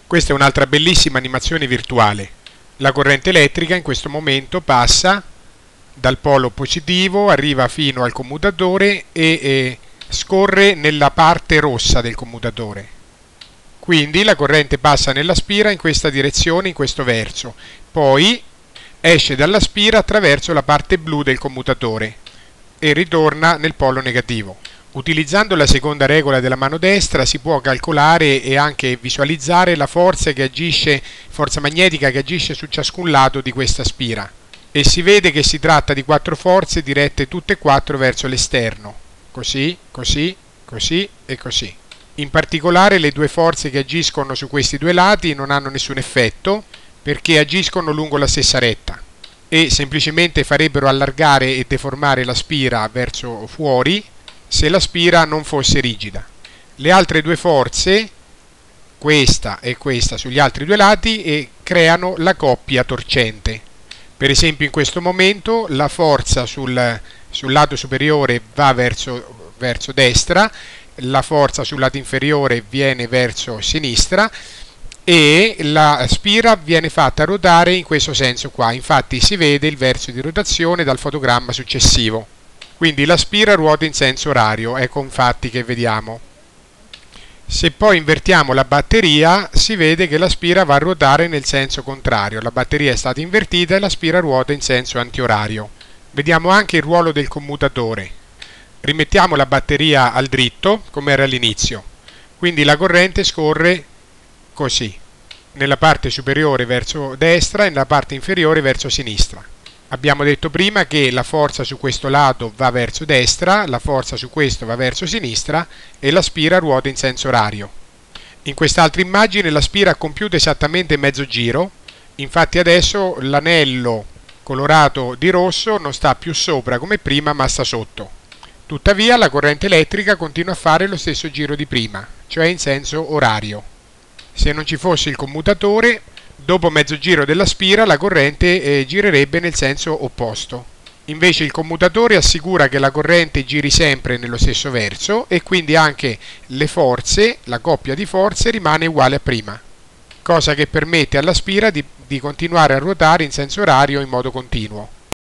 Questa è un'altra bellissima animazione virtuale. La corrente elettrica in questo momento passa dal polo positivo, arriva fino al commutatore e scorre nella parte rossa del commutatore. Quindi la corrente passa nella spira in questa direzione, in questo verso, poi esce dalla spira attraverso la parte blu del commutatore e ritorna nel polo negativo. Utilizzando la seconda regola della mano destra si può calcolare e anche visualizzare la forza magnetica che agisce su ciascun lato di questa spira. E si vede che si tratta di 4 forze dirette tutte e 4 verso l'esterno. Così, così, così e così. In particolare le 2 forze che agiscono su questi 2 lati non hanno nessun effetto perché agiscono lungo la stessa retta e semplicemente farebbero allargare e deformare la spira verso fuori se la spira non fosse rigida. Le altre 2 forze, questa e questa sugli altri 2 lati, creano la coppia torcente. Per esempio in questo momento la forza sul lato superiore va verso destra, la forza sul lato inferiore viene verso sinistra e la spira viene fatta ruotare in questo senso qua. Infatti si vede il verso di rotazione dal fotogramma successivo. Quindi la spira ruota in senso orario, ecco infatti che vediamo. Se poi invertiamo la batteria si vede che la spira va a ruotare nel senso contrario. La batteria è stata invertita e la spira ruota in senso antiorario. Vediamo anche il ruolo del commutatore. Rimettiamo la batteria al dritto come era all'inizio. Quindi la corrente scorre così, nella parte superiore verso destra e nella parte inferiore verso sinistra. Abbiamo detto prima che la forza su questo lato va verso destra, la forza su questo va verso sinistra e la spira ruota in senso orario. In quest'altra immagine la spira ha compiuto esattamente mezzo giro, infatti adesso l'anello colorato di rosso non sta più sopra come prima ma sta sotto. Tuttavia la corrente elettrica continua a fare lo stesso giro di prima, cioè in senso orario. Se non ci fosse il commutatore, dopo mezzo giro della spira la corrente girerebbe nel senso opposto. Invece il commutatore assicura che la corrente giri sempre nello stesso verso e quindi anche le forze, la coppia di forze rimane uguale a prima, cosa che permette alla spira di continuare a ruotare in senso orario in modo continuo.